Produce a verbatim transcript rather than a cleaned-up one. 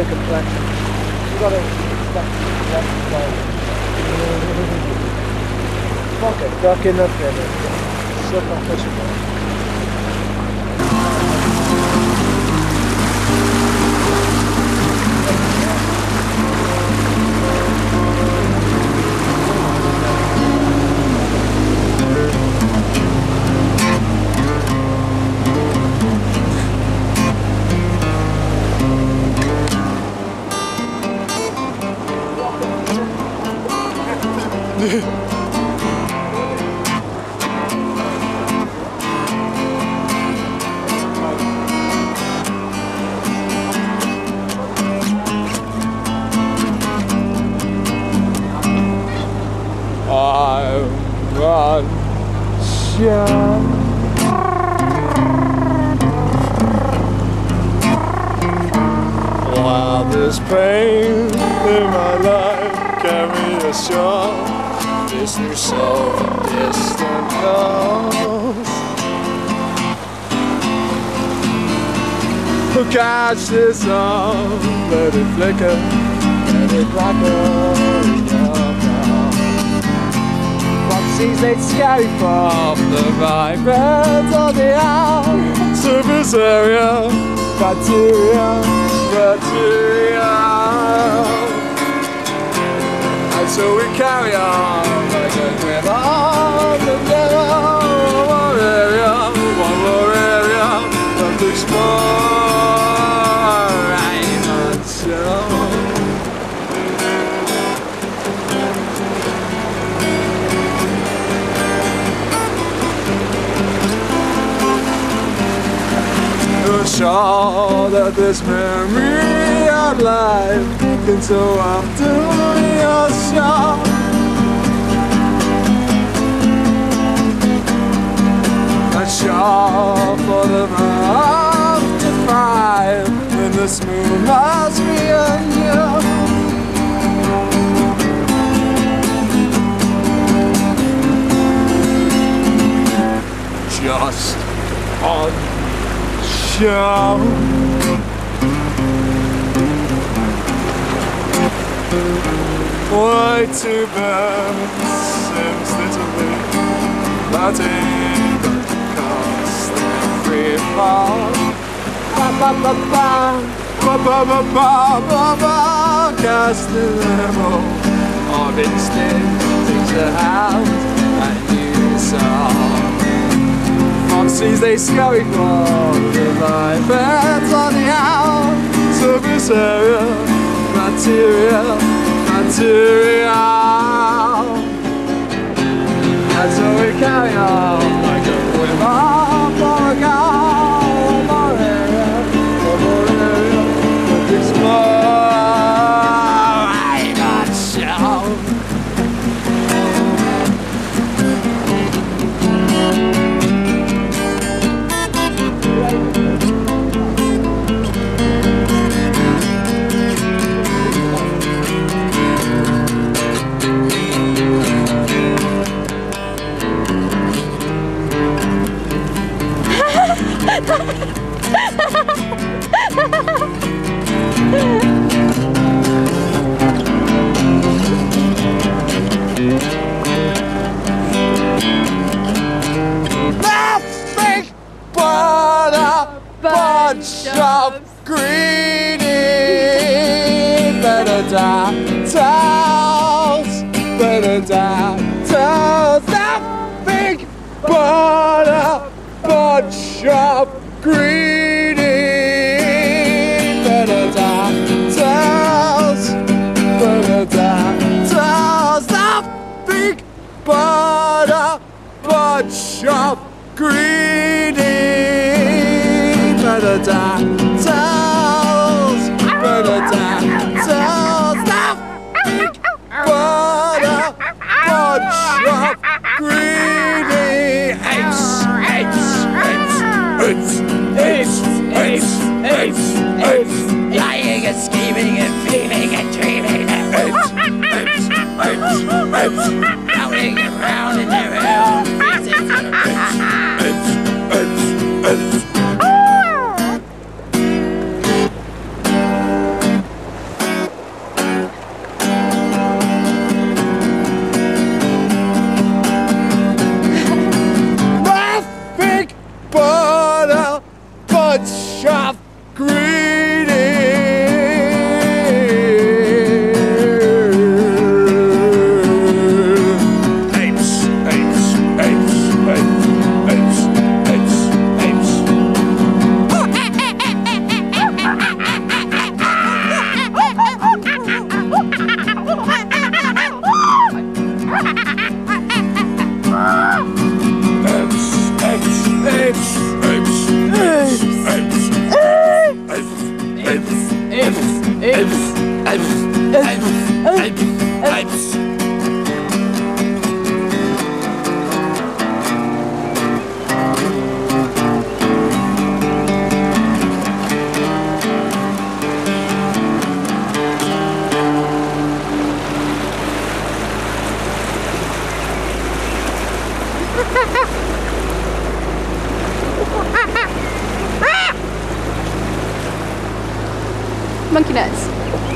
yellow complexion. You got to expect fuck it, duck in the finish. Slip on fishing boat. While this pain in my life carry a shore, this new soul from distant coast. Who catch this on, let it flicker, let it blacker in your mouth. Foxes they'd scurry from the vibrant on the out. Surface area, bacteria, bacteria. And so we carry on like a quiver on the river. One more area, one more area to explore. I'm not sure. Sure that this memory of life can so often be a shock. A shock for the mouth to find when the smooth must be anew. Just on show. Why two birds seems literally floating but cost free fall. Ba ba ba ba ba ba ba ba ba ba. Casting them all of instinct into house and you saw. Foxes they scurry from the live birds on the out. Surface area, material, material. And so we carry on like a quiver for a cow. One more area, one more area to explore. I'm not sure. Nothing but a bunch of greedy Benedictines, Benedictines. Nothing but a bunch of greedy Benedictines, Benedictines. Nothing but a bunch of greedy Benedictines, Benedictines. Nothing but a bunch of greedy apes, apes, apes, apes, apes, apes, apes, apes, lying and scheming and feeling and dreaming and apes, apes, apes, apes, floating around in their own faces and apes, apes, apes, apes. monkey nuts.